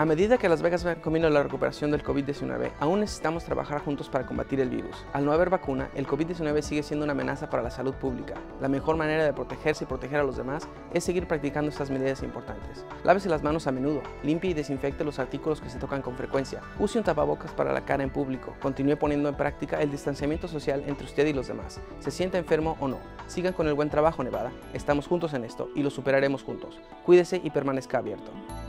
A medida que Las Vegas va camino a la recuperación del COVID-19, aún necesitamos trabajar juntos para combatir el virus. Al no haber vacuna, el COVID-19 sigue siendo una amenaza para la salud pública. La mejor manera de protegerse y proteger a los demás es seguir practicando estas medidas importantes. Lávese las manos a menudo, limpie y desinfecte los artículos que se tocan con frecuencia, use un tapabocas para la cara en público, continúe poniendo en práctica el distanciamiento social entre usted y los demás. Se sienta enfermo o no. Sigan con el buen trabajo, Nevada. Estamos juntos en esto y lo superaremos juntos. Cuídese y permanezca abierto.